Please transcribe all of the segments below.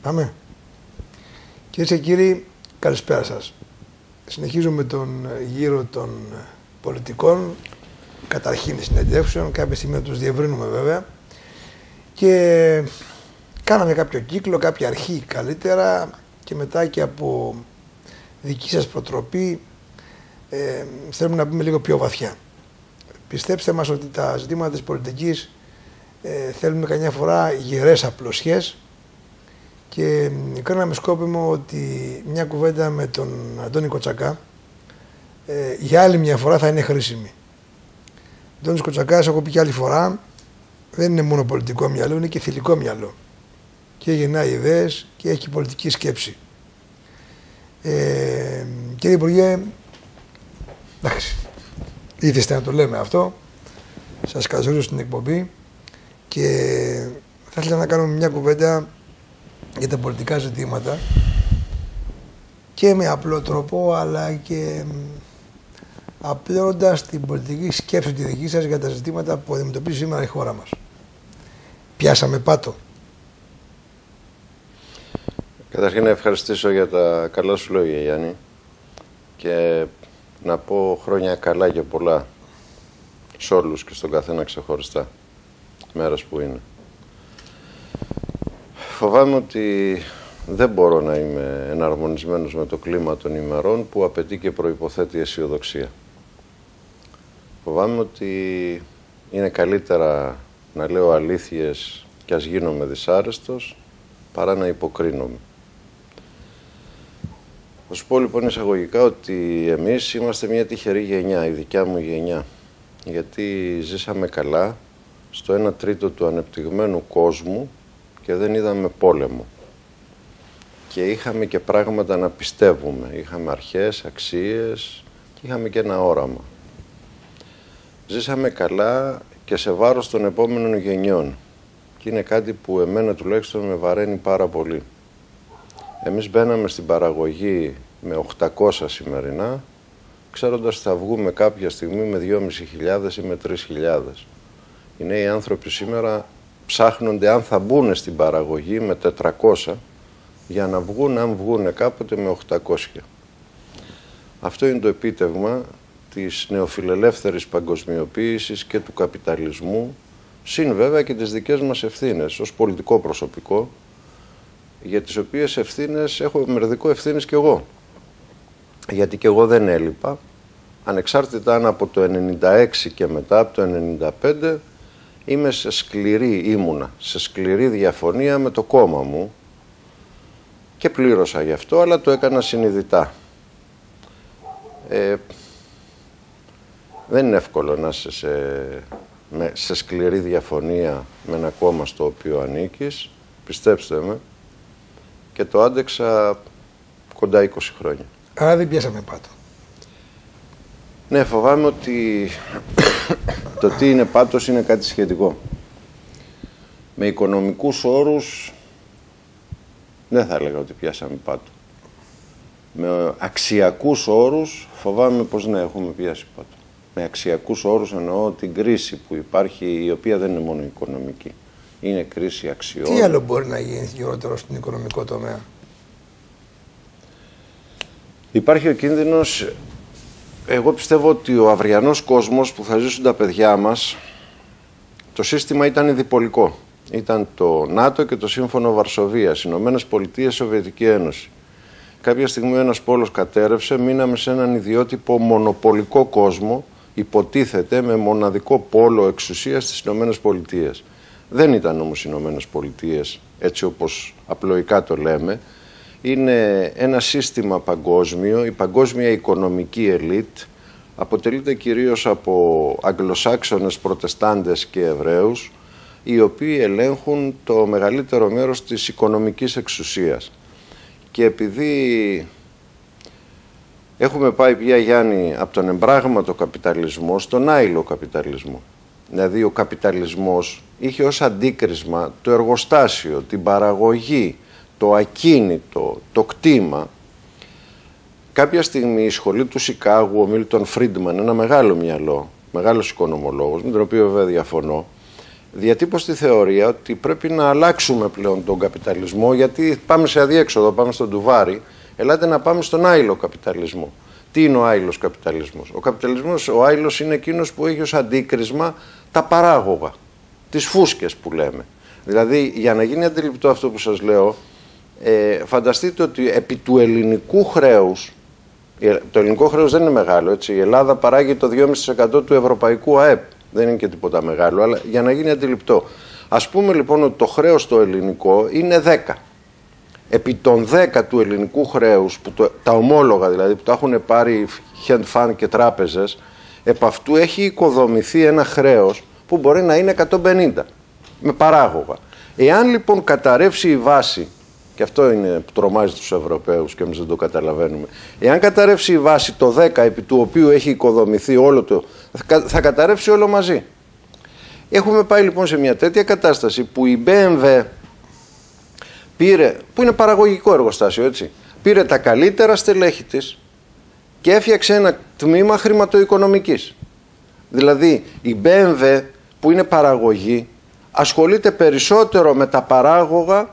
Πάμε. Κυρίες και κύριοι, καλησπέρα σας. Συνεχίζουμε τον γύρο των πολιτικών, καταρχήν συνεντεύξεων, κάποια στιγμή να τους διευρύνουμε βέβαια. Και κάναμε κάποιο κύκλο, κάποια αρχή καλύτερα και μετά και από δική σας προτροπή θέλουμε να πούμε λίγο πιο βαθιά. Πιστέψτε μας ότι τα ζητήματα της πολιτικής θέλουμε καμιά φορά γερές απλωσιές και κάναμε σκόπιμο ότι μια κουβέντα με τον Αντώνη Κοτσακά για άλλη μια φορά θα είναι χρήσιμη. Ο Αντώνης Κοτσακάς, έχω πει και άλλη φορά, δεν είναι μόνο πολιτικό μυαλό, είναι και θηλυκό μυαλό. Και γεννάει ιδέες και έχει πολιτική σκέψη. Κύριε Υπουργέ, εντάξει, ήθεστε να το λέμε αυτό. Σας καλωσορίζω στην εκπομπή και θα ήθελα να κάνουμε μια κουβέντα για τα πολιτικά ζητήματα και με απλό τρόπο, αλλά και απλώνοντας την πολιτική σκέψη τη δική σας για τα ζητήματα που αντιμετωπίζει σήμερα η χώρα μας. Πιάσαμε πάτο. Καταρχήν να ευχαριστήσω για τα καλά σου λόγια, Γιάννη, και να πω χρόνια καλά και πολλά σε όλους και στον καθένα ξεχωριστά, μέρες που είναι. Φοβάμαι ότι δεν μπορώ να είμαι εναρμονισμένος με το κλίμα των ημερών που απαιτεί και προϋποθέτει αισιοδοξία. Φοβάμαι ότι είναι καλύτερα να λέω αλήθειες κι ας γίνομαι δυσάρεστος παρά να υποκρίνομαι. Θα σου πω λοιπόν εισαγωγικά ότι εμείς είμαστε μια τυχερή γενιά, η δικιά μου γενιά, γιατί ζήσαμε καλά στο 1/3 του ανεπτυγμένου κόσμου και δεν είδαμε πόλεμο. Και είχαμε και πράγματα να πιστεύουμε. Είχαμε αρχές, αξίες και είχαμε και ένα όραμα. Ζήσαμε καλά και σε βάρος των επόμενων γενιών. Και είναι κάτι που εμένα τουλάχιστον με βαραίνει πάρα πολύ. Εμείς μπαίναμε στην παραγωγή με 800 σημερινά, ξέροντας ότι θα βγούμε κάποια στιγμή με 2.500 ή με 3.000. Οι νέοι άνθρωποι σήμερα ψάχνονται αν θα μπουν στην παραγωγή με 400 για να βγουν, αν βγουν κάποτε, με 800. Αυτό είναι το επίτευγμα της νεοφιλελεύθερης παγκοσμιοποίησης και του καπιταλισμού, συν βέβαια και τις δικές μας ευθύνες ως πολιτικό προσωπικό, για τις οποίες ευθύνες έχω μερδικό ευθύνες κι εγώ. Γιατί κι εγώ δεν έλειπα, ανεξάρτητα αν από το 96 και μετά, από το 95, ήμουνα σε σκληρή διαφωνία με το κόμμα μου και πλήρωσα γι' αυτό, αλλά το έκανα συνειδητά. Δεν είναι εύκολο να είσαι σε σκληρή διαφωνία με ένα κόμμα στο οποίο ανήκεις, πιστέψτε με, και το άντεξα κοντά 20 χρόνια. Άρα δεν πιάσαμε πάτο. Ναι, φοβάμαι ότι το τι είναι πάτος είναι κάτι σχετικό. Με οικονομικούς όρους δεν θα έλεγα ότι πιάσαμε πάτο. Με αξιακούς όρους φοβάμαι πως ναι, έχουμε πιάσει πάτο. Με αξιακούς όρους εννοώ την κρίση που υπάρχει, η οποία δεν είναι μόνο οικονομική. Είναι κρίση αξιών. Τι άλλο μπορεί να γίνει χειρότερο στον οικονομικό τομέα? Υπάρχει ο κίνδυνος. Εγώ πιστεύω ότι ο αυριανός κόσμος που θα ζήσουν τα παιδιά μας, το σύστημα ήταν διπολικό. Ήταν το ΝΑΤΟ και το Σύμφωνο Βαρσοβίας, Ηνωμένες Πολιτείες, Σοβιετική Ένωση. Κάποια στιγμή ένας πόλος κατέρευσε, μείναμε σε έναν ιδιότυπο μονοπολικό κόσμο, υποτίθεται με μοναδικό πόλο εξουσίας στις Ηνωμένες Πολιτείες. Δεν ήταν όμως οι Ηνωμένες Πολιτείες, έτσι όπως απλοϊκά το λέμε. Είναι ένα σύστημα παγκόσμιο, η παγκόσμια οικονομική ελίτ αποτελείται κυρίως από Αγγλοσάξονες, Προτεστάντες και Εβραίους, οι οποίοι ελέγχουν το μεγαλύτερο μέρος της οικονομικής εξουσίας. Και επειδή έχουμε πάει πια, Γιάννη, από τον εμπράγματο καπιταλισμό στον άειλο καπιταλισμό. Δηλαδή ο καπιταλισμός είχε ως αντίκρισμα το εργοστάσιο, την παραγωγή, το ακίνητο, το κτήμα. Κάποια στιγμή η σχολή του Σικάγου, ο Μίλτον Φρίντμαν, ένα μεγάλο μυαλό, μεγάλος οικονομολόγος, με τον οποίο βέβαια διαφωνώ, διατύπωσε τη θεωρία ότι πρέπει να αλλάξουμε πλέον τον καπιταλισμό, γιατί πάμε σε αδιέξοδο, πάμε στον ντουβάρι, ελάτε να πάμε στον άειλο καπιταλισμό. Τι είναι ο άειλος καπιταλισμός? Ο καπιταλισμός, ο άειλος είναι εκείνος που έχει ως αντίκρισμα τα παράγωγα, τις φούσκες που λέμε. Δηλαδή, για να γίνει αντιληπτό αυτό που σας λέω, φανταστείτε ότι επί του ελληνικού χρέους, το ελληνικό χρέος δεν είναι μεγάλο, έτσι, η Ελλάδα παράγει το 2,5% του ευρωπαϊκού ΑΕΠ, δεν είναι και τίποτα μεγάλο, αλλά για να γίνει αντιληπτό. Ας πούμε λοιπόν ότι το χρέος το ελληνικό είναι 10. Επί των 10 του ελληνικού χρέους, που τα ομόλογα δηλαδή, που τα έχουν πάρει hedge fund και τράπεζες, επ' αυτού έχει οικοδομηθεί ένα χρέος που μπορεί να είναι 150, με παράγωγα. Εάν λοιπόν καταρρεύσει η βάση, και αυτό είναι που τρομάζει τους Ευρωπαίους και εμείς δεν το καταλαβαίνουμε, εάν καταρρεύσει η βάση το 10 επί του οποίου έχει οικοδομηθεί όλο το, θα καταρρεύσει όλο μαζί. Έχουμε πάει λοιπόν σε μια τέτοια κατάσταση που η BMW πήρε, που είναι παραγωγικό εργοστάσιο, έτσι, πήρε τα καλύτερα στελέχη της και έφτιαξε ένα τμήμα χρηματοοικονομικής. Δηλαδή η BMW που είναι παραγωγή ασχολείται περισσότερο με τα παράγωγα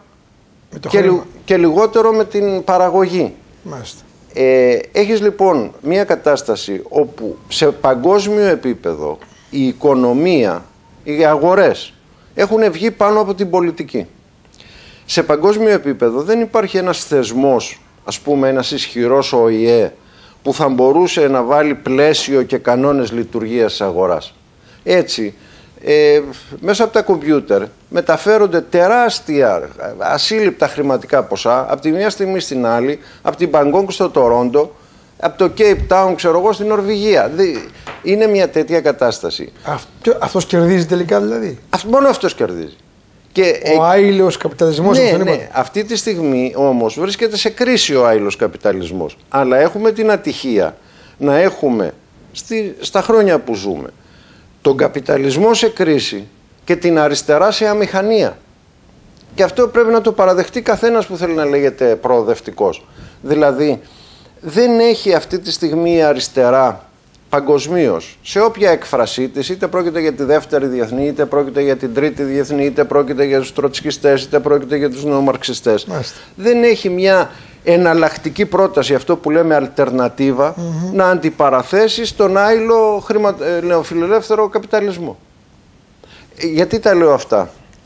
και λιγότερο με την παραγωγή. Μάλιστα. Έχεις λοιπόν μια κατάσταση όπου σε παγκόσμιο επίπεδο η οικονομία, οι αγορές έχουν βγει πάνω από την πολιτική. Σε παγκόσμιο επίπεδο δεν υπάρχει ένας θεσμός, ας πούμε ένας ισχυρός ΟΗΕ, που θα μπορούσε να βάλει πλαίσιο και κανόνες λειτουργίας της αγοράς. Έτσι, μέσα από τα κομπιούτερ μεταφέρονται τεράστια ασύλληπτα χρηματικά ποσά από τη μια στιγμή στην άλλη, από την Μπαγκόγκ στο Τορόντο, από το Cape Town, ξέρω εγώ, στην Νορβηγία. Είναι μια τέτοια κατάσταση. Αυτός κερδίζει τελικά δηλαδή? Μόνο αυτός κερδίζει. Και ο άειλος καπιταλισμός. Ναι. Αυτή τη στιγμή όμως βρίσκεται σε κρίση ο άειλος καπιταλισμός. Αλλά έχουμε την ατυχία να έχουμε στα χρόνια που ζούμε τον καπιταλισμό σε κρίση και την αριστερά σε αμηχανία. Και αυτό πρέπει να το παραδεχτεί καθένας που θέλει να λέγεται προοδευτικός. Δηλαδή, δεν έχει αυτή τη στιγμή η αριστερά παγκοσμίως, σε όποια έκφρασή της, είτε πρόκειται για τη δεύτερη διεθνή, είτε πρόκειται για την τρίτη διεθνή, είτε πρόκειται για τους τροτσκιστές, είτε πρόκειται για τους νεομαρξιστές. Δεν έχει μια εναλλακτική πρόταση, αυτό που λέμε αλτερνατίβα, να αντιπαραθέσει στον άειλο νεοφιλελεύθερο καπιταλισμό. Γιατί τα λέω αυτά?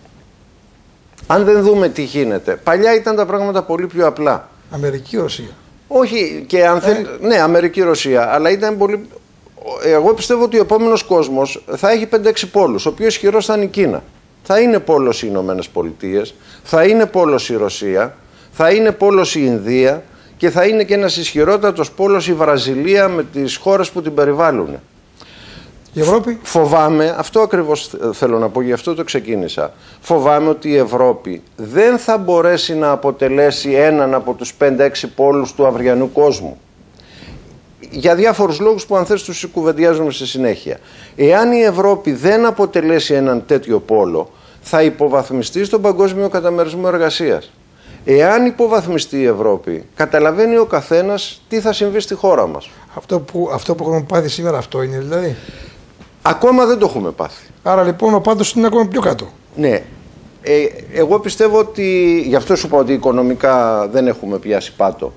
Αν δεν δούμε τι γίνεται, παλιά ήταν τα πράγματα πολύ πιο απλά. Αμερική-Ρωσία. Όχι, και αν θέλει, ναι, Αμερική-Ρωσία, αλλά ήταν πολύ. Εγώ πιστεύω ότι ο επόμενος κόσμος θα έχει 5-6 πόλους. Ο πιο ισχυρός θα είναι η Κίνα. Θα είναι πόλος οι Ηνωμένες Πολιτείες, θα είναι πόλος η Ρωσία, θα είναι πόλος η Ινδία και θα είναι και ένας ισχυρότατος πόλος η Βραζιλία με τις χώρες που την περιβάλλουν. Η Ευρώπη. Φοβάμαι, αυτό ακριβώς θέλω να πω, γι' αυτό το ξεκίνησα. Φοβάμαι ότι η Ευρώπη δεν θα μπορέσει να αποτελέσει έναν από τους 5-6 πόλους του αυριανού κόσμου. Για διάφορους λόγους που αν θες τους κουβεντιάζουμε στη συνέχεια. Εάν η Ευρώπη δεν αποτελέσει έναν τέτοιο πόλο, θα υποβαθμιστεί στον παγκόσμιο καταμερισμό εργασίας. Εάν υποβαθμιστεί η Ευρώπη, καταλαβαίνει ο καθένας τι θα συμβεί στη χώρα μας. Αυτό που έχουμε πάθει σήμερα, αυτό είναι δηλαδή? Ακόμα δεν το έχουμε πάθει. Άρα λοιπόν ο πάτος είναι ακόμα πιο κάτω. Ναι. Εγώ πιστεύω ότι, γι' αυτό σου είπα ότι οικονομικά δεν έχουμε πιάσει πάτο.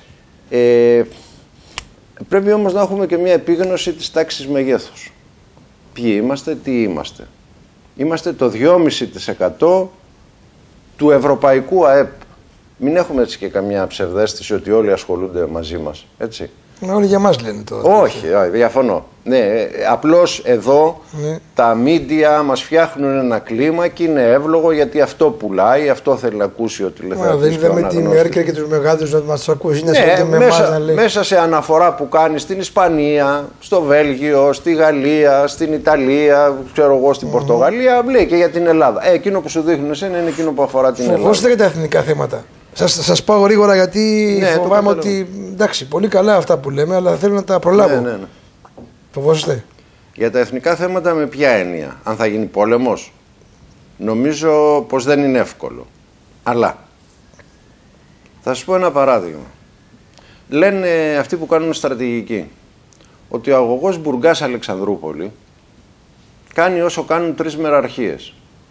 Πρέπει όμως να έχουμε και μια επίγνωση της τάξης μεγέθους. Ποιοι είμαστε, τι είμαστε. Είμαστε το 2,5% του ευρωπαϊκού ΑΕΠ. Μην έχουμε έτσι και καμιά ψευδαίσθηση ότι όλοι ασχολούνται μαζί μας. Έτσι. Όλοι για μας λένε τώρα. Όχι, διαφωνώ. Ναι, απλώς εδώ τα μίντια μας φτιάχνουν ένα κλίμα και είναι εύλογο γιατί αυτό πουλάει, αυτό θέλει να ακούσει ο τηλεθεατής. Δεν είδαμε τη Μέρκελ και τους μεγάλους να μας ακούσει. Μέσα σε αναφορά που κάνει στην Ισπανία, στο Βέλγιο, στη Γαλλία, στην Ιταλία, ξέρω εγώ, στην Πορτογαλία, λέει και για την Ελλάδα. Εκείνο που σου δείχνουν εσένα είναι εκείνο που αφορά την Ελλάδα. Φοβόστε για τα εθνικά θέματα. Σας πάω γρήγορα γιατί φοβάμαι ότι εντάξει, πολύ καλά αυτά που λέμε, αλλά θέλω να τα προλάβω. Ναι. Φοβόσαστε? Για τα εθνικά θέματα με ποια έννοια? Αν θα γίνει πόλεμος? Νομίζω πως δεν είναι εύκολο. Αλλά θα σας πω ένα παράδειγμα. Λένε αυτοί που κάνουν στρατηγική ότι ο αγωγός Μπουργκάς Αλεξανδρούπολη κάνει όσο κάνουν 3 μεραρχίες.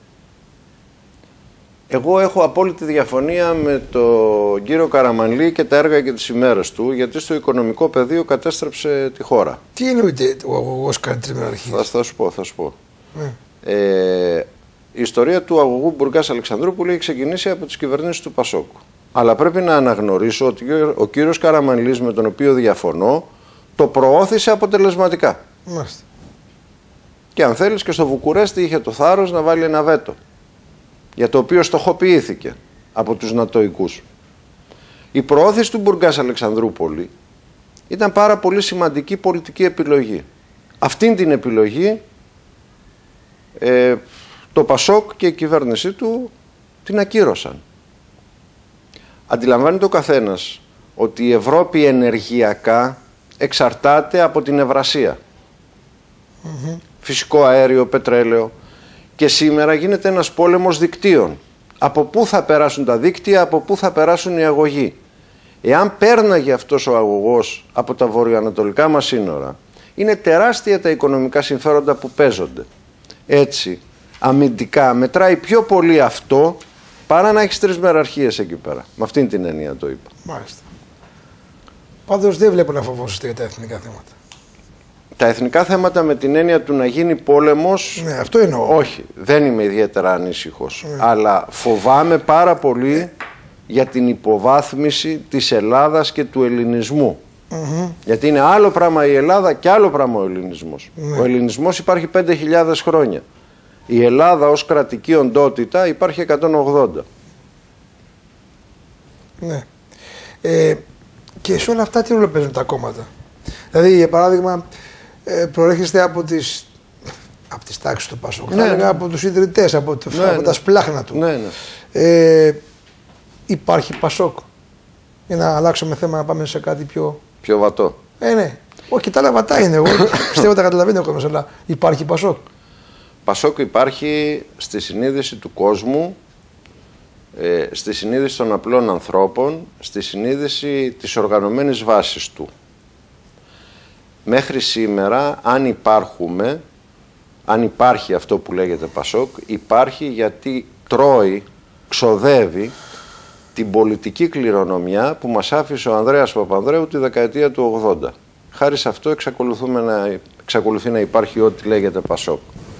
Εγώ έχω απόλυτη διαφωνία με τον κύριο Καραμανλή και τα έργα και τις ημέρες του, γιατί στο οικονομικό πεδίο κατέστρεψε τη χώρα. Τι εννοείται ο αγωγός κάνει τριμεραρχίες? Θα σου πω. Η ιστορία του αγωγού Μπουργκάς Αλεξανδρούπολη έχει ξεκινήσει από τις κυβερνήσεις του Πασόκ. Αλλά πρέπει να αναγνωρίσω ότι ο κύριος Καραμανλής, με τον οποίο διαφωνώ, το προώθησε αποτελεσματικά. Μάλιστα. Και αν θέλεις, και στο Βουκουρέστι είχε το θάρρος να βάλει ένα βέτο, για το οποίο στοχοποιήθηκε από τους νατοικούς. Η προώθηση του Μπουργκάς Αλεξανδρούπολη ήταν πάρα πολύ σημαντική πολιτική επιλογή. Αυτήν την επιλογή το Πασόκ και η κυβέρνησή του την ακύρωσαν. Αντιλαμβάνεται ο καθένας ότι η Ευρώπη ενεργειακά εξαρτάται από την Ευρασία. Φυσικό αέριο, πετρέλαιο. Και σήμερα γίνεται ένας πόλεμος δικτύων. Από πού θα περάσουν τα δίκτυα, από πού θα περάσουν οι αγωγοί. Εάν πέρναγε αυτός ο αγωγός από τα βορειοανατολικά μας σύνορα, είναι τεράστια τα οικονομικά συμφέροντα που παίζονται. Έτσι, αμυντικά μετράει πιο πολύ αυτό παρά να έχεις τρισμεραρχίες εκεί πέρα. Με αυτήν την έννοια το είπα. Μάλιστα. Πάντως δεν βλέπω να φοβόσαστε για τα εθνικά θέματα. Τα εθνικά θέματα με την έννοια του να γίνει πόλεμος. Ναι, αυτό εννοώ. Όχι, δεν είμαι ιδιαίτερα ανήσυχος. Αλλά φοβάμαι πάρα πολύ για την υποβάθμιση της Ελλάδας και του ελληνισμού. Γιατί είναι άλλο πράγμα η Ελλάδα και άλλο πράγμα ο ελληνισμός. Ο ελληνισμός υπάρχει 5.000 χρόνια. Η Ελλάδα ως κρατική οντότητα υπάρχει 180. Ναι. Και σε όλα αυτά τι ρόλο παίζουν τα κόμματα? Δηλαδή, για παράδειγμα, προέρχεστε από τις τάξεις του Πασόκ, από τους ιδρυτές, από τα σπλάχνα του. Υπάρχει Πασόκ? Για να αλλάξουμε θέμα, να πάμε σε κάτι πιο βατό. Ναι. Όχι, τα άλλα βατά είναι. Εγώ πιστεύω τα καταλαβαίνει ο κόσμος, αλλά υπάρχει Πασόκ? Πασόκ υπάρχει στη συνείδηση του κόσμου, στη συνείδηση των απλών ανθρώπων, στη συνείδηση της οργανωμένης βάσης του. Μέχρι σήμερα, αν υπάρχει αυτό που λέγεται Πασόκ, υπάρχει γιατί τρώει, ξοδεύει την πολιτική κληρονομιά που μας άφησε ο Ανδρέας Παπανδρέου τη δεκαετία του 80. Χάρη σε αυτό εξακολουθεί να υπάρχει ό,τι λέγεται Πασόκ.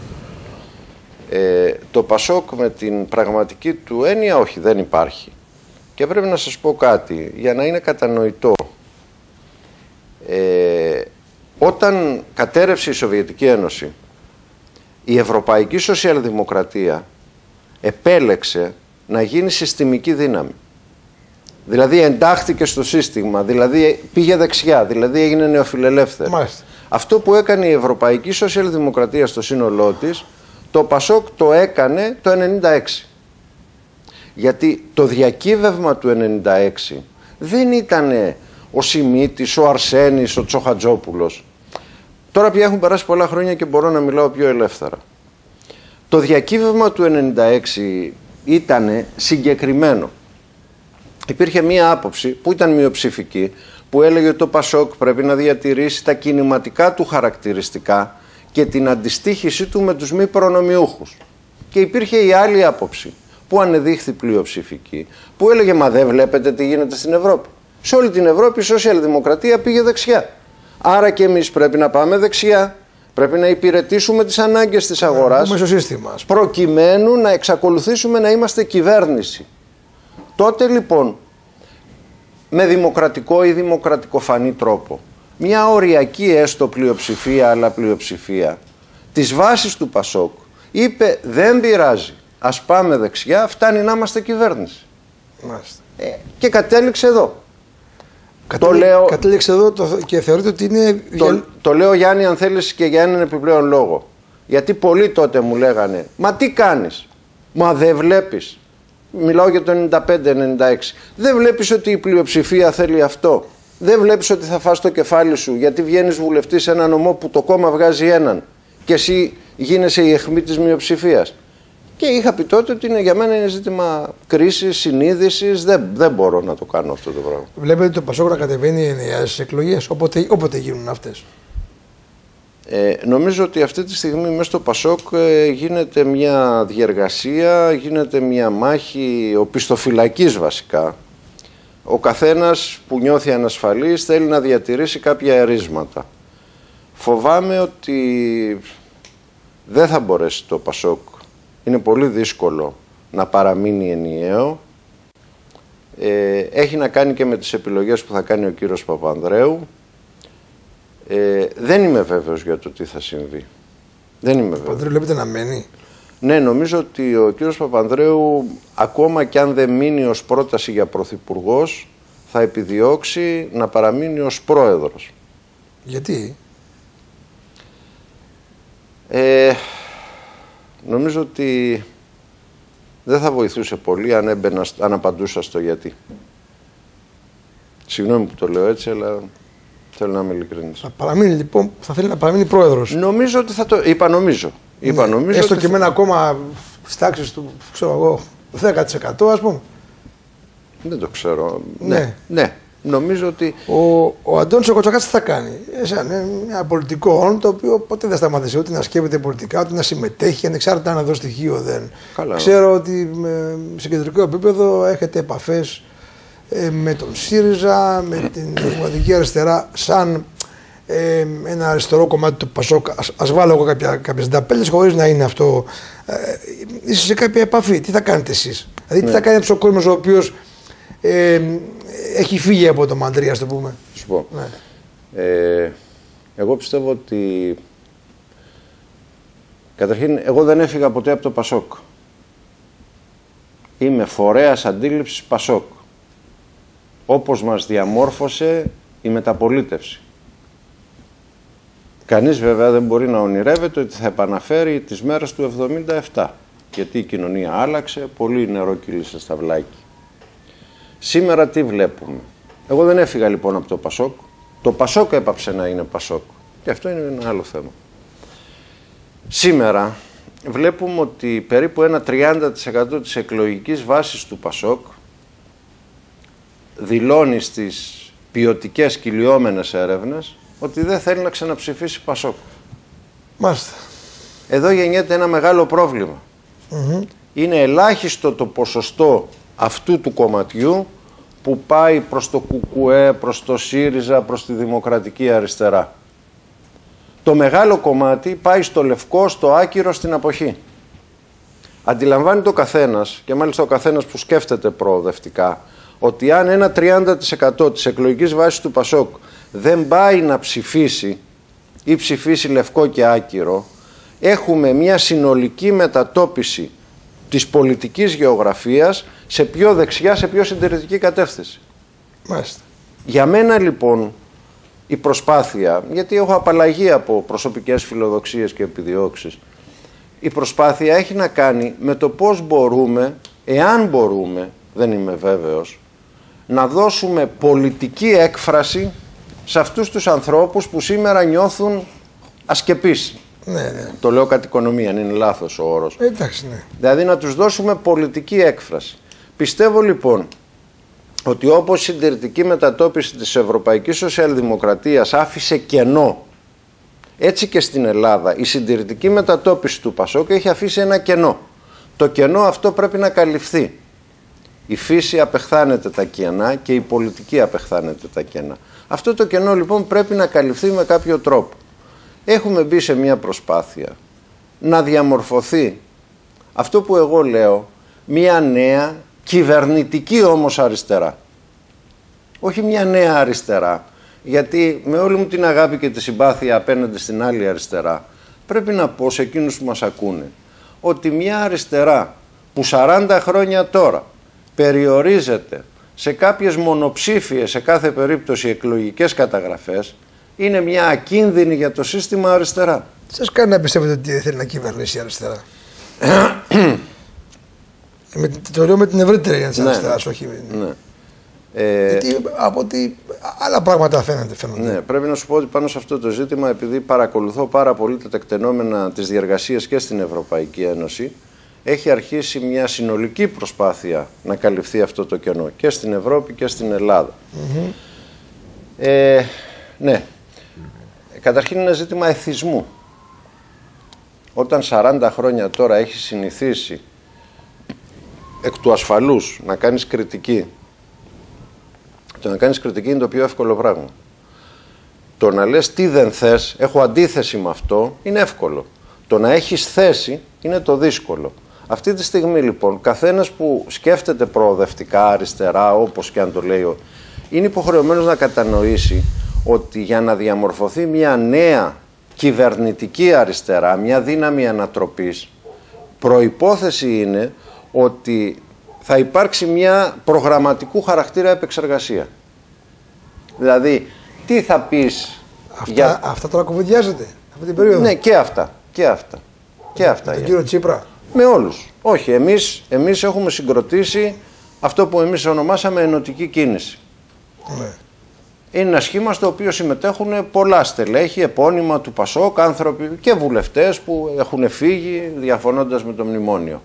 Το Πασόκ με την πραγματική του έννοια, όχι, δεν υπάρχει. Και πρέπει να σας πω κάτι για να είναι κατανοητό. Όταν κατέρευσε η Σοβιετική Ένωση, η Ευρωπαϊκή Σοσιαλδημοκρατία επέλεξε να γίνει συστημική δύναμη. Δηλαδή εντάχθηκε στο σύστημα, δηλαδή πήγε δεξιά, δηλαδή έγινε νεοφιλελεύθερη. Μάλιστα. Αυτό που έκανε η Ευρωπαϊκή Σοσιαλδημοκρατία στο σύνολό της, το Πασόκ το έκανε το 1996. Γιατί το διακύβευμα του 1996 δεν ήταν ο Σιμίτης, ο Αρσένης, ο Τσοχατζόπουλος. Τώρα πια έχουν περάσει πολλά χρόνια και μπορώ να μιλάω πιο ελεύθερα. Το διακύβευμα του 1996 ήταν συγκεκριμένο. Υπήρχε μία άποψη που ήταν μειοψηφική, που έλεγε ότι το Πασόκ πρέπει να διατηρήσει τα κινηματικά του χαρακτηριστικά και την αντιστοίχησή του με τους μη προνομιούχους. Και υπήρχε η άλλη άποψη που ανεδείχθη πλειοψηφική, που έλεγε μα δεν βλέπετε τι γίνεται στην Ευρώπη. Σε όλη την Ευρώπη η σοσιαλδημοκρατία πήγε δεξιά. Άρα και εμείς πρέπει να πάμε δεξιά. Πρέπει να υπηρετήσουμε τις ανάγκες της αγοράς προκειμένου να εξακολουθήσουμε να είμαστε κυβέρνηση. Τότε λοιπόν, με δημοκρατικό ή δημοκρατικοφανή τρόπο, μια οριακή έστω πλειοψηφία, αλλά πλειοψηφία της βάσης του Πασόκ είπε δεν πειράζει, ας πάμε δεξιά, φτάνει να είμαστε κυβέρνηση. Και κατέληξε εδώ. Κατέληξε εδώ και θεωρείτε ότι είναι... Το λέω, Γιάννη, αν θέλεις, και για έναν επιπλέον λόγο. Γιατί πολλοί τότε μου λέγανε μα τι κάνεις, μα δεν βλέπεις. Μιλάω για το 95-96. Δεν βλέπεις ότι η πλειοψηφία θέλει αυτό. Δεν βλέπεις ότι θα φας το κεφάλι σου γιατί βγαίνεις βουλευτής σε ένα νομό που το κόμμα βγάζει έναν και εσύ γίνεσαι η αιχμή της μειοψηφίας. Και είχα πει τότε ότι για μένα είναι ζήτημα κρίσης, συνείδησης. Δεν μπορώ να το κάνω αυτό το πράγμα. Βλέπετε το Πασόκ να κατεβαίνει στις εκλογές, όποτε γίνουν αυτές. Νομίζω ότι αυτή τη στιγμή μέσα στο Πασόκ γίνεται μια διεργασία, γίνεται μια μάχη οπισθοφυλακής βασικά. Ο καθένας που νιώθει ανασφαλής θέλει να διατηρήσει κάποια ερίσματα. Φοβάμαι ότι δεν θα μπορέσει το Πασόκ. Είναι πολύ δύσκολο να παραμείνει ενιαίο. Έχει να κάνει και με τις επιλογές που θα κάνει ο κύριος Παπανδρέου. Δεν είμαι βέβαιος για το τι θα συμβεί. Δεν είμαι βέβαιος. Ο Παπανδρέου βλέπετε να μένει. Ναι, νομίζω ότι ο κύριος Παπανδρέου, ακόμα και αν δεν μείνει ως πρόταση για πρωθυπουργός, θα επιδιώξει να παραμείνει ως πρόεδρος. Γιατί? Νομίζω ότι δεν θα βοηθούσε πολύ αν απαντούσα στο γιατί. Συγγνώμη που το λέω έτσι, αλλά θέλω να είμαι ειλικρινής. Θα παραμείνει λοιπόν, θα θέλει να παραμείνει πρόεδρος. Νομίζω ότι θα το... Είπα νομίζω. Έστω και με ένα ακόμα στις τάξεις του, ξέρω εγώ, 10% ας πούμε. Δεν το ξέρω. Ναι. Νομίζω ότι... Ο Αντώνης ο Κοτσακάς τι θα κάνει? Ένα πολιτικό το οποίο ποτέ δεν σταματήσει ούτε να σκέφτεται πολιτικά, ούτε να συμμετέχει, ανεξάρτητα αν εδώ στοιχείο δεν. Καλά. Ξέρω ότι σε κεντρικό επίπεδο έχετε επαφές με τον ΣΥΡΙΖΑ, με την Δημοκρατική Αριστερά, σαν ένα αριστερό κομμάτι του Πασόκ. Ας βάλω εγώ κάποιες νταπέλες χωρίς να είναι αυτό. Είστε σε κάποια επαφή. Τι θα κάνετε εσείς? Δηλαδή, τι θα κάνει ο κόσμος ο οποίος έχει φύγει από το μαντρί, ας το πούμε? Σου πω. Εγώ πιστεύω ότι καταρχήν εγώ δεν έφυγα ποτέ από το Πασόκ. Είμαι φορέας αντίληψης Πασόκ. Όπως μας διαμόρφωσε η μεταπολίτευση. Κανείς βέβαια δεν μπορεί να ονειρεύεται ότι θα επαναφέρει τις μέρες του 77. Γιατί η κοινωνία άλλαξε, πολύ νερό κύλησε στα βλάκι. Σήμερα τι βλέπουμε? Εγώ δεν έφυγα λοιπόν από το Πασόκ. Το Πασόκ έπαψε να είναι Πασόκ. Και αυτό είναι ένα άλλο θέμα. Σήμερα βλέπουμε ότι περίπου ένα 30% της εκλογικής βάσης του Πασόκ δηλώνει στις ποιοτικές κυλιόμενες έρευνες ότι δεν θέλει να ξαναψηφίσει Πασόκ. Μάλιστα. Εδώ γεννιέται ένα μεγάλο πρόβλημα. Είναι ελάχιστο το ποσοστό αυτού του κομματιού που πάει προς το ΚΚΕ, προς το ΣΥΡΙΖΑ, προς τη Δημοκρατική Αριστερά. Το μεγάλο κομμάτι πάει στο λευκό, στο άκυρο, στην αποχή. Αντιλαμβάνεται ο καθένας, και μάλιστα ο καθένας που σκέφτεται προοδευτικά, ότι αν ένα 30% της εκλογικής βάσης του Πασόκ δεν πάει να ψηφίσει ή ψηφίσει λευκό και άκυρο, έχουμε μια συνολική μετατόπιση της πολιτικής γεωγραφίας σε πιο δεξιά, σε πιο συντηρητική κατεύθυνση. Μάλιστα. Για μένα λοιπόν η προσπάθεια, γιατί έχω απαλλαγή από προσωπικές φιλοδοξίες και επιδιώξεις, η προσπάθεια έχει να κάνει με το πώς μπορούμε, εάν μπορούμε, δεν είμαι βέβαιος, να δώσουμε πολιτική έκφραση σε αυτούς τους ανθρώπους που σήμερα νιώθουν ασκεπείς. Ναι. Το λέω κατ' οικονομία, αν είναι λάθος ο όρος. Εντάξει, ναι. Δηλαδή να τους δώσουμε πολιτική έκφραση. Πιστεύω λοιπόν ότι όπως η συντηρητική μετατόπιση της Ευρωπαϊκής Σοσιαλδημοκρατίας άφησε κενό, έτσι και στην Ελλάδα η συντηρητική μετατόπιση του Πασόκ έχει αφήσει ένα κενό. Το κενό αυτό πρέπει να καλυφθεί. Η φύση απεχθάνεται τα κενά και η πολιτική απεχθάνεται τα κενά. Αυτό το κενό λοιπόν πρέπει να καλυφθεί με κάποιο τρόπο. Έχουμε μπει σε μια προσπάθεια να διαμορφωθεί αυτό που εγώ λέω, μια νέα κυβερνητική όμως αριστερά. Όχι μια νέα αριστερά, γιατί με όλη μου την αγάπη και τη συμπάθεια απέναντι στην άλλη αριστερά, πρέπει να πω σε εκείνους που μας ακούνε, ότι μια αριστερά που 40 χρόνια τώρα περιορίζεται σε κάποιες μονοψήφιες, σε κάθε περίπτωση εκλογικές καταγραφές, είναι μια ακίνδυνη για το σύστημα αριστερά. Σας κάνει να πιστεύετε ότι θέλει να κυβερνήσει η αριστερά? Το λέω με την ευρύτερη της αριστεράς, όχι. Ναι. Γιατί από ότι άλλα πράγματα φαίνονται. Ναι, πρέπει να σου πω ότι πάνω σε αυτό το ζήτημα, επειδή παρακολουθώ πάρα πολύ τα τεκτενόμενα της διεργασίας και στην Ευρωπαϊκή Ένωση, έχει αρχίσει μια συνολική προσπάθεια να καλυφθεί αυτό το κενό και στην Ευρώπη και στην Ελλάδα. Ναι. Καταρχήν είναι ένα ζήτημα εθισμού. Όταν 40 χρόνια τώρα έχεις συνηθίσει εκ του ασφαλούς να κάνεις κριτική, το να κάνεις κριτική είναι το πιο εύκολο πράγμα. Το να λες τι δεν θες, έχω αντίθεση με αυτό, είναι εύκολο. Το να έχεις θέση είναι το δύσκολο. Αυτή τη στιγμή λοιπόν, καθένας που σκέφτεται προοδευτικά, αριστερά, όπως και αν το λέει, είναι υποχρεωμένος να κατανοήσει ότι για να διαμορφωθεί μια νέα κυβερνητική αριστερά, μια δύναμη ανατροπής, προϋπόθεση είναι ότι θα υπάρξει μια προγραμματικού χαρακτήρα επεξεργασία. Δηλαδή, τι θα πεις... Αυτά τώρα κουβεντιάζεται, αυτή την περίοδο. Ναι, και αυτά. Με τον κύριο Τσίπρα. Με όλους. Όχι, εμείς έχουμε συγκροτήσει αυτό που εμείς ονομάσαμε ενωτική κίνηση. Ναι. Είναι ένα σχήμα στο οποίο συμμετέχουν πολλά στελέχη, επώνυμα του Πασόκ, άνθρωποι και βουλευτές που έχουν φύγει διαφωνώντας με το μνημόνιο.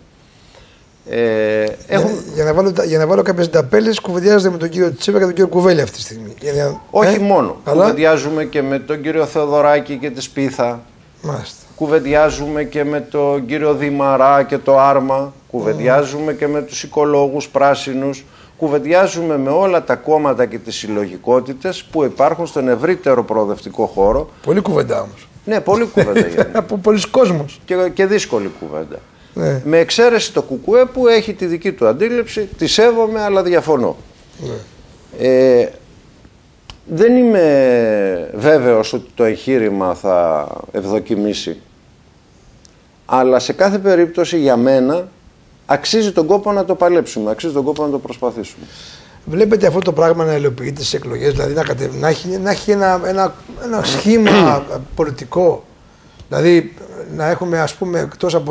Για να βάλω κάποιες ταπέλες, κουβεντιάζεται με τον κύριο Τσίπρα και τον κύριο Κουβέλη αυτή τη στιγμή. Όχι μόνο. Αλλά... κουβεντιάζουμε και με τον κύριο Θεοδωράκη και τη Σπίθα. Μάλιστα. Κουβεντιάζουμε και με τον κύριο Δημαρά και το Άρμα. Κουβεντιάζουμε και με τους οικολόγους πράσινους. Κουβεντιάζουμε με όλα τα κόμματα και τις συλλογικότητες που υπάρχουν στον ευρύτερο προοδευτικό χώρο. Πολύ κουβέντα όμως. Ναι, πολύ κουβέντα. Από πολλοί κόσμος. Και δύσκολη κουβέντα. Ναι. Με εξαίρεση το ΚΚΕ που έχει τη δική του αντίληψη, τη σέβομαι αλλά διαφωνώ. Ναι. Δεν είμαι βέβαιος ότι το εγχείρημα θα ευδοκιμήσει, αλλά σε κάθε περίπτωση για μένα αξίζει τον κόπο να το παλέψουμε, αξίζει τον κόπο να το προσπαθήσουμε. Βλέπετε αυτό το πράγμα να υλοποιείται στις εκλογές, δηλαδή να έχει ένα σχήμα πολιτικό, δηλαδή να έχουμε, ας πούμε, εκτός από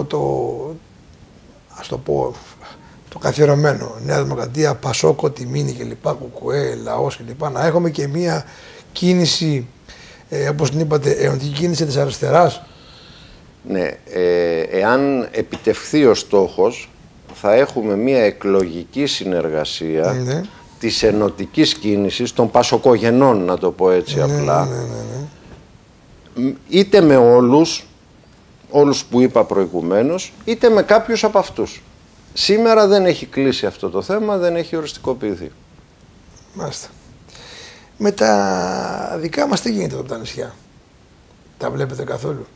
το καθιερωμένο, Νέα Δημοκρατία, Πασόκο, Τιμήνη κλπ, ΚΚΕ, Λαός κλπ, να έχουμε και μία κίνηση, όπως την είπατε, αιωνική κίνηση της αριστεράς. Ναι, εάν επιτευχθεί ο στόχος, θα έχουμε μία εκλογική συνεργασία της ενωτικής κίνησης, των πασοκογενών, να το πω έτσι απλά, είτε με όλους που είπα προηγουμένως, είτε με κάποιους από αυτούς. Σήμερα δεν έχει κλείσει αυτό το θέμα, δεν έχει οριστικοποιηθεί. Μάλιστα. Με τα δικά μας τι γίνεται από τα νησιά? Τα βλέπετε καθόλου?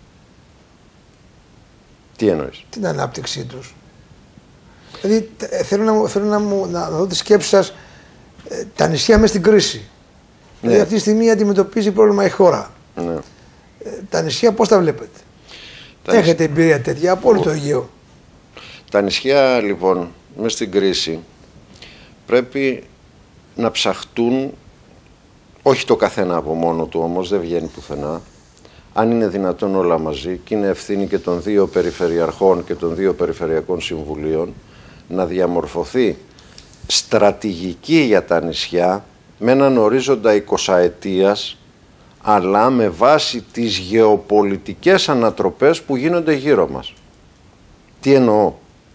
Τι εννοείς? Την ανάπτυξή τους. Δηλαδή θέλω να δω τη σκέψη σας, τα νησιά μες στην κρίση. Ναι. Δηλαδή αυτή τη στιγμή αντιμετωπίζει πρόβλημα η χώρα. Ναι. Τα νησιά πώς τα βλέπετε? Έχετε εμπειρία τέτοια από όλο το Αιγαίο? Τα νησιά λοιπόν μες στην κρίση πρέπει να ψαχτούν, όχι το καθένα από μόνο του όμως, δεν βγαίνει πουθενά, αν είναι δυνατόν όλα μαζί, και είναι ευθύνη και των δύο περιφερειαρχών και των δύο περιφερειακών συμβουλίων, να διαμορφωθεί στρατηγική για τα νησιά με έναν ορίζοντα 20 ετίας, αλλά με βάση τις γεωπολιτικές ανατροπές που γίνονται γύρω μας. Τι εννοώ?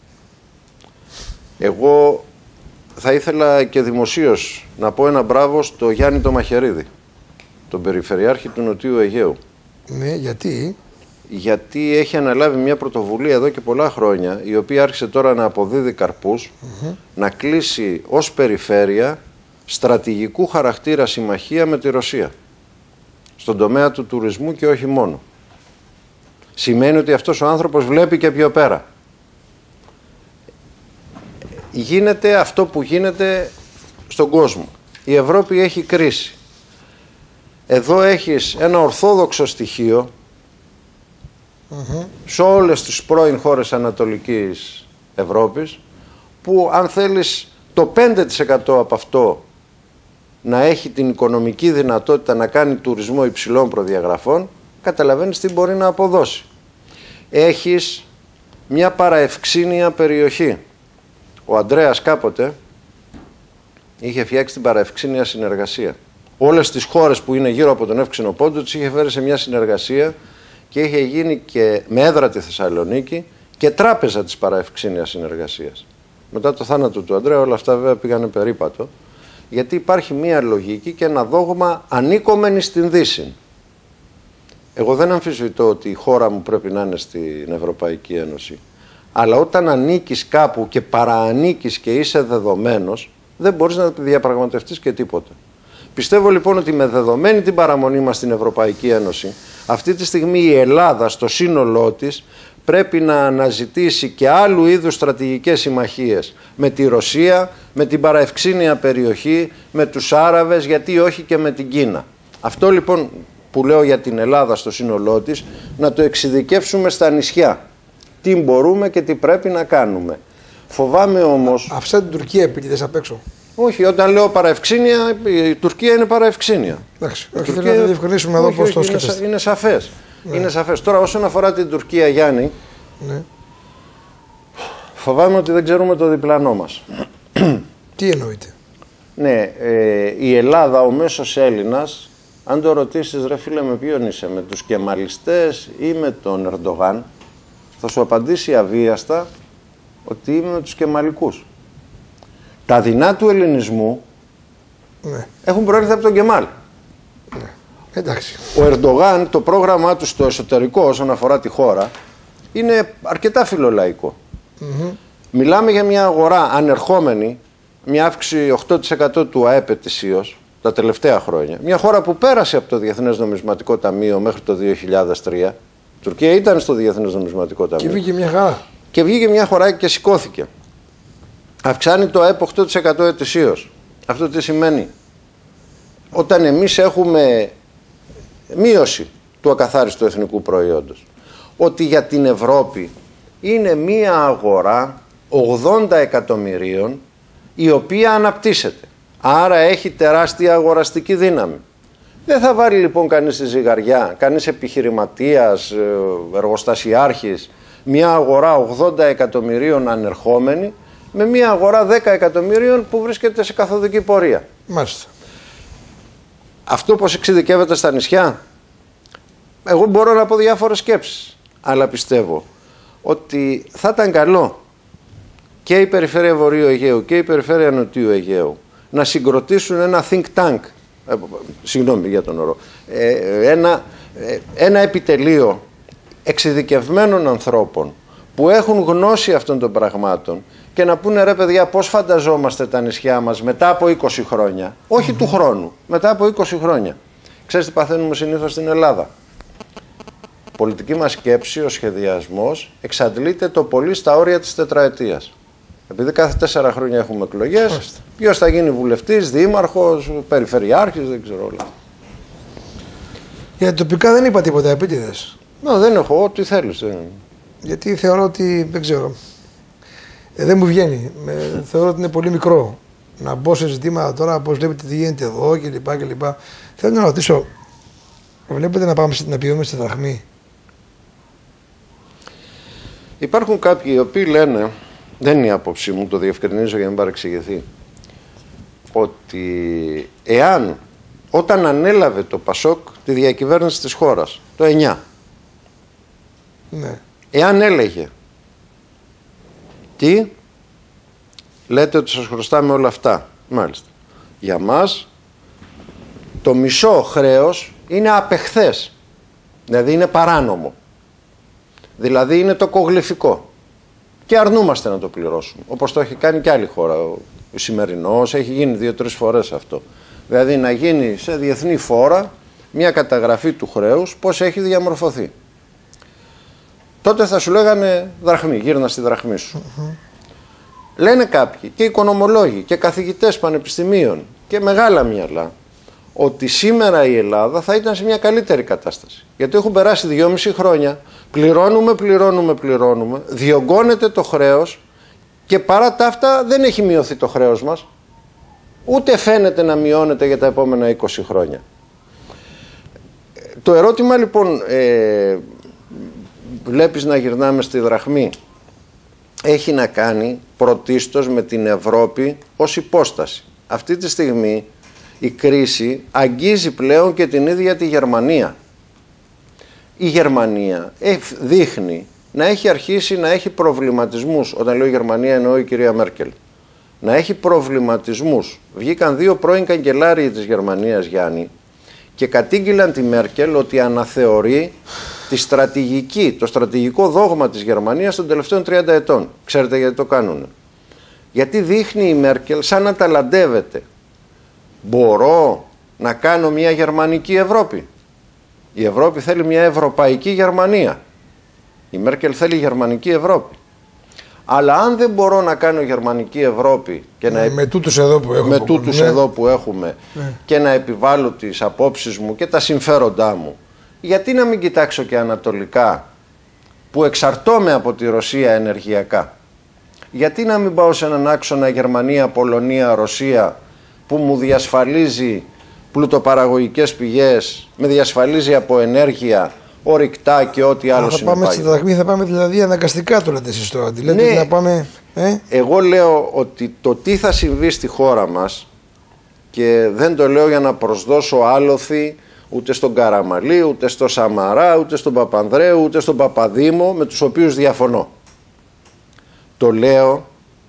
Εγώ θα ήθελα και δημοσίως να πω ένα μπράβο στο Γιάννη το Μαχαιρίδη, τον Περιφερειάρχη του Νοτιού Αιγαίου. Ναι, γιατί? Γιατί έχει αναλάβει μια πρωτοβουλία εδώ και πολλά χρόνια, η οποία άρχισε τώρα να αποδίδει καρπούς, να κλείσει ως περιφέρεια στρατηγικού χαρακτήρα συμμαχία με τη Ρωσία. Στον τομέα του τουρισμού και όχι μόνο. Σημαίνει ότι αυτός ο άνθρωπος βλέπει και πιο πέρα. Γίνεται αυτό που γίνεται στον κόσμο. Η Ευρώπη έχει κρίση. Εδώ έχεις ένα ορθόδοξο στοιχείο σε όλες τις πρώην χώρες Ανατολικής Ευρώπης, που αν θέλεις το 5% από αυτό να έχει την οικονομική δυνατότητα να κάνει τουρισμό υψηλών προδιαγραφών, καταλαβαίνεις τι μπορεί να αποδώσει. Έχεις μια παραευξήνια περιοχή. Ο Ανδρέας κάποτε είχε φτιάξει την παραευξήνια συνεργασία. Όλες τις χώρες που είναι γύρω από τον Εύξηνο Πόντο τις είχε φέρει σε μια συνεργασία και είχε γίνει και με έδρα τη Θεσσαλονίκη και τράπεζα της παραευξήνιας συνεργασίας. Μετά το θάνατο του Ανδρέα όλα αυτά βέβαια πήγανε περίπατο, γιατί υπάρχει μια λογική και ένα δόγμα ανήκομενη στην Δύση. Εγώ δεν αμφισβητώ ότι η χώρα μου πρέπει να είναι στην Ευρωπαϊκή Ένωση. Αλλά όταν ανήκεις κάπου και παραανήκεις και είσαι δεδομένος, δεν μπορείς να διαπραγματευτείς και τίποτα. Πιστεύω λοιπόν ότι με δεδομένη την παραμονή μας στην Ευρωπαϊκή Ένωση, αυτή τη στιγμή η Ελλάδα στο σύνολό της πρέπει να αναζητήσει και άλλου είδους στρατηγικές συμμαχίες με τη Ρωσία, με την παραευξήνια περιοχή, με τους Άραβες, γιατί όχι και με την Κίνα. Αυτό λοιπόν που λέω για την Ελλάδα στο σύνολό της, να το εξειδικεύσουμε στα νησιά. Τι μπορούμε και τι πρέπει να κάνουμε. Φοβάμαι όμως... Αυτά την Τουρκία επίτηδες απ' έξω. Όχι, όταν λέω παραευξήνια, η Τουρκία είναι παραευξήνια. Εντάξει, θέλω να διευκρινίσουμε εδώ πώς το σκέφτεστε. Είναι σαφές. Ναι. Είναι σαφές. Τώρα όσον αφορά την Τουρκία, Γιάννη, ναι, φοβάμαι ότι δεν ξέρουμε το διπλανό μας. Τι εννοείτε? Ναι, η Ελλάδα, ο μέσος Έλληνας, αν το ρωτήσεις ρε φίλε με ποιον είσαι, με τους κεμαλιστές ή με τον Ερντογάν, θα σου απαντήσει αβίαστα ότι είμαι με τους κεμαλικούς. Τα δεινά του ελληνισμού, ναι, έχουν προέρχεται από τον Κεμάλ. Ναι. Εντάξει. Ο Ερντογάν, το πρόγραμμά του στο εσωτερικό όσον αφορά τη χώρα, είναι αρκετά φιλολαϊκό. Μιλάμε για μια αγορά ανερχόμενη, μια αύξηση 8% του ΑΕΠ ετησίως τα τελευταία χρόνια. Μια χώρα που πέρασε από το Διεθνές Νομισματικό Ταμείο μέχρι το 2003. Η Τουρκία ήταν στο Διεθνές Νομισματικό Ταμείο. Και βγήκε μια χαρά. Και βγήκε μια χωράκι και σηκώθηκε. Αυξάνει το ΑΕΠ 8% ετησίως. Αυτό τι σημαίνει? Όταν εμείς έχουμε μείωση του ακαθάριστου εθνικού προϊόντος, ότι για την Ευρώπη είναι μια αγορά 80 εκατομμυρίων η οποία αναπτύσσεται. Άρα έχει τεράστια αγοραστική δύναμη. Δεν θα βάλει λοιπόν κανείς στη ζυγαριά, κανείς επιχειρηματίας, εργοστασιάρχης, μια αγορά 80 εκατομμυρίων ανερχόμενη με μια αγορά 10 εκατομμυρίων που βρίσκεται σε καθοδική πορεία. Μάλιστα. Αυτό πώς εξειδικεύεται στα νησιά, εγώ μπορώ να πω διάφορες σκέψεις, αλλά πιστεύω ότι θα ήταν καλό και η περιφέρεια Βορείου Αιγαίου και η περιφέρεια Νοτιού Αιγαίου να συγκροτήσουν ένα think tank, συγγνώμη για τον όρο, ένα επιτελείο εξειδικευμένων ανθρώπων που έχουν γνώση αυτών των πραγμάτων και να πούνε ρε παιδιά πώς φανταζόμαστε τα νησιά μας μετά από 20 χρόνια, όχι του χρόνου, μετά από 20 χρόνια. Ξέρεις τι παθαίνουμε συνήθως στην Ελλάδα? Η πολιτική μας σκέψη, ο σχεδιασμός εξαντλείται το πολύ στα όρια της τετραετίας. Επειδή κάθε 4 χρόνια έχουμε εκλογές, ποιος θα γίνει βουλευτής, δήμαρχος, περιφερειάρχης, δεν ξέρω όλα. Για τοπικά δεν είπα τίποτα επίτηδες. Δεν έχω, ό,τι θέλεις. Γιατί θεωρώ ότι, δεν ξέρω, δεν μου βγαίνει. Θεωρώ ότι είναι πολύ μικρό. Να μπω σε ζητήματα τώρα, πώς βλέπετε τι γίνεται εδώ κλπ. Θέλω να ρωτήσω, βλέπετε να πάμε να πηγαίνουμε στη δραχμή? Υπάρχουν κάποιοι οι οποίοι λένε, δεν είναι η άποψή μου, το διευκρινίζω για να μην παρεξηγηθεί, ότι όταν ανέλαβε το Πασόκ τη διακυβέρνηση της χώρας, το 9, ναι, εάν έλεγε τι, λέτε ότι σας χρωστάμε όλα αυτά, μάλιστα, για μας το μισό χρέος είναι απεχθές, δηλαδή είναι παράνομο, δηλαδή είναι το κογλυφικό και αρνούμαστε να το πληρώσουμε, όπως το έχει κάνει και άλλη χώρα. Ο σημερινός έχει γίνει 2-3 φορές αυτό, δηλαδή να γίνει σε διεθνή φόρα μια καταγραφή του χρέους πώς έχει διαμορφωθεί. Τότε θα σου λέγανε δραχμή, γύρνα στη δραχμή σου. Λένε κάποιοι και οικονομολόγοι και καθηγητές πανεπιστημίων και μεγάλα μυαλά ότι σήμερα η Ελλάδα θα ήταν σε μια καλύτερη κατάσταση. Γιατί έχουν περάσει 2,5 χρόνια, πληρώνουμε, διωγγώνεται το χρέος και παρά τα αυτά δεν έχει μειωθεί το χρέος μας, ούτε φαίνεται να μειώνεται για τα επόμενα 20 χρόνια. Το ερώτημα λοιπόν, βλέπεις να γυρνάμε στη δραχμή, έχει να κάνει πρωτίστως με την Ευρώπη ως υπόσταση. Αυτή τη στιγμή η κρίση αγγίζει πλέον και την ίδια τη Γερμανία. Η Γερμανία δείχνει να έχει αρχίσει να έχει προβληματισμούς. Όταν λέω Γερμανία εννοώ η κυρία Μέρκελ. Να έχει προβληματισμούς. Βγήκαν 2 πρώην καγκελάριοι της Γερμανίας, Γιάννη, και κατήγγειλαν τη Μέρκελ ότι αναθεωρεί το στρατηγικό δόγμα της Γερμανίας των τελευταίων 30 ετών. Ξέρετε γιατί το κάνουν? Γιατί δείχνει η Μέρκελ σαν να ταλαντεύεται. Μπορώ να κάνω μια γερμανική Ευρώπη. Η Ευρώπη θέλει μια ευρωπαϊκή Γερμανία. Η Μέρκελ θέλει γερμανική Ευρώπη. Αλλά αν δεν μπορώ να κάνω γερμανική Ευρώπη και με τούτους εδώ που έχουμε, και να επιβάλλω τις απόψεις μου και τα συμφέροντά μου, γιατί να μην κοιτάξω και ανατολικά που εξαρτώμαι από τη Ρωσία ενεργειακά? Γιατί να μην πάω σε έναν άξονα Γερμανία, Πολωνία, Ρωσία που μου διασφαλίζει πλουτοπαραγωγικές πηγές, με διασφαλίζει από ενέργεια, ορυκτά και ό,τι άλλο συνεπάγεται? Θα πάμε στη δραχμή, θα πάμε δηλαδή αναγκαστικά, το λέτε εσείς τώρα. Λέτε ναι, να πάμε, εγώ λέω ότι το τι θα συμβεί στη χώρα μας, και δεν το λέω για να προσδώσω άλοθη ούτε στον Καραμαλή, ούτε στον Σαμαρά, ούτε στον Παπανδρέου, ούτε στον Παπαδήμο, με τους οποίους διαφωνώ. Το λέω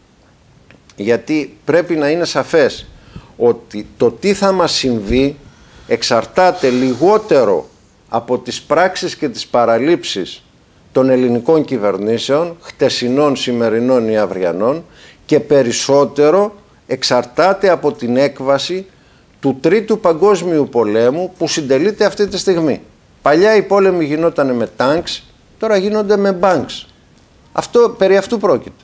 γιατί πρέπει να είναι σαφές ότι το τι θα μας συμβεί εξαρτάται λιγότερο από τις πράξεις και τις παραλήψεις των ελληνικών κυβερνήσεων, χτεσινών, σημερινών ή αυριανών, και περισσότερο εξαρτάται από την έκβαση του Τρίτου Παγκόσμιου Πολέμου που συντελείται αυτή τη στιγμή. Παλιά οι πόλεμοι γινόταν με τάγκς, τώρα γίνονται με μπάνκς. Περί αυτού πρόκειται.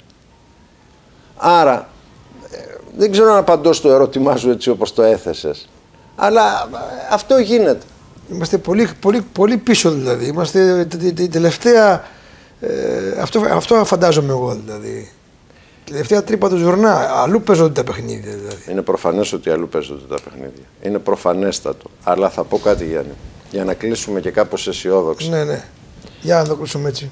Άρα, δεν ξέρω να απαντώ στο ερώτημά σου έτσι όπως το έθεσες, αλλά αυτό γίνεται. Είμαστε πολύ πίσω δηλαδή. Είμαστε η τελευταία. Αυτό φαντάζομαι εγώ δηλαδή. Τελευταία τρύπα του ζουρνά. Αλλού παίζονται τα παιχνίδια δηλαδή. Είναι προφανές ότι αλλού παίζονται τα παιχνίδια. Είναι προφανέστατο. Αλλά θα πω κάτι, Γιάννη, για να κλείσουμε και κάπως αισιόδοξα. Ναι, ναι. Για να το κλείσουμε έτσι.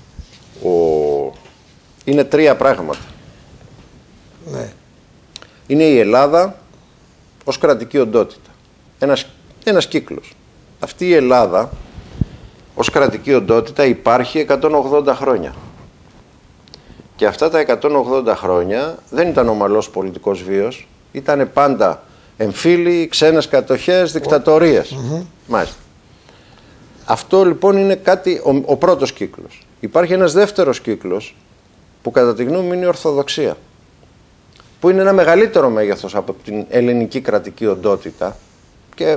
Είναι τρία πράγματα. Ναι. Είναι η Ελλάδα ως κρατική οντότητα. Ένας κύκλος. Αυτή η Ελλάδα ως κρατική οντότητα υπάρχει 180 χρόνια. Και αυτά τα 180 χρόνια δεν ήταν ομαλός πολιτικός βίος, ήταν πάντα εμφύλοι, ξένες κατοχές, δικτατορίες. Μάλιστα. Αυτό λοιπόν είναι κάτι, ο πρώτος κύκλος. Υπάρχει ένας δεύτερος κύκλος που κατά τη γνώμη μου είναι η Ορθοδοξία, που είναι ένα μεγαλύτερο μέγεθος από την ελληνική κρατική οντότητα, και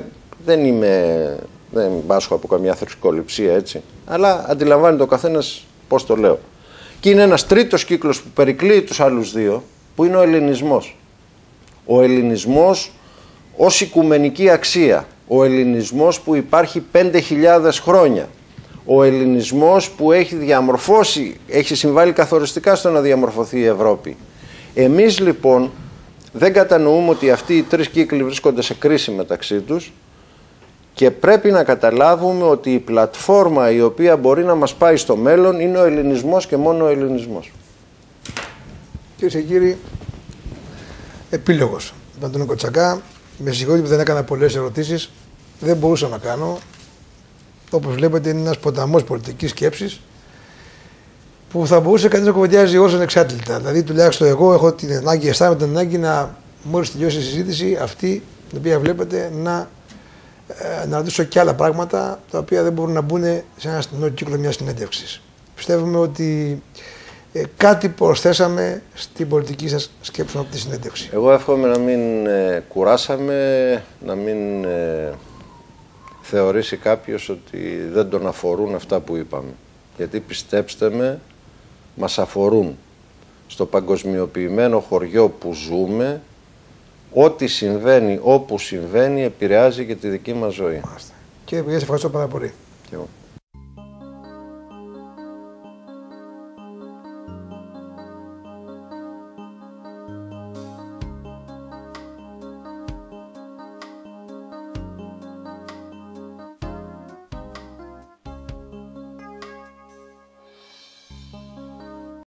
δεν πάσχω από καμιά θρησκοληψία, έτσι, αλλά αντιλαμβάνεται ο καθένας πώς το λέω. Και είναι ένας τρίτος κύκλος που περικλείει τους άλλους δύο, που είναι ο ελληνισμός. Ο ελληνισμός ως οικουμενική αξία. Ο ελληνισμός που υπάρχει 5.000 χρόνια. Ο ελληνισμός που έχει συμβάλει καθοριστικά στο να διαμορφωθεί η Ευρώπη. Εμείς λοιπόν δεν κατανοούμε ότι αυτοί οι τρεις κύκλοι βρίσκονται σε κρίση μεταξύ τους, και πρέπει να καταλάβουμε ότι η πλατφόρμα η οποία μπορεί να μας πάει στο μέλλον είναι ο ελληνισμός και μόνο ο ελληνισμός. Κυρίες και κύριοι, επίλογος. Ήταν τον Κοτσακά. Με συγχωρείτε που δεν έκανα πολλές ερωτήσεις. Δεν μπορούσα να κάνω. Όπως βλέπετε, είναι ένας ποταμός πολιτικής σκέψης που θα μπορούσε κανείς να κουβεντιάζει όσο ανεξάρτητα. Δηλαδή, τουλάχιστον εγώ έχω την ανάγκη, αισθάνομαι την ανάγκη να, μόλις τελειώσει η συζήτηση αυτή, την οποία βλέπετε, να ρωτήσω και άλλα πράγματα τα οποία δεν μπορούν να μπουν σε ένα στενό κύκλο μιας συνέντευξης. Πιστεύουμε ότι κάτι προσθέσαμε στην πολιτική σας σκέψη από τη συνέντευξη. Εγώ εύχομαι να μην κουράσαμε, να μην θεωρήσει κάποιος ότι δεν τον αφορούν αυτά που είπαμε. Γιατί πιστέψτε με, μας αφορούν. Στο παγκοσμιοποιημένο χωριό που ζούμε, ό,τι συμβαίνει, όπου συμβαίνει, επηρεάζει και τη δική μας ζωή. Και σας ευχαριστώ πάρα πολύ. Και εγώ.